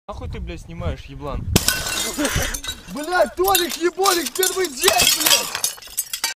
Нахуй ты, блядь, снимаешь, еблан? Блядь, Толик, еболик, первый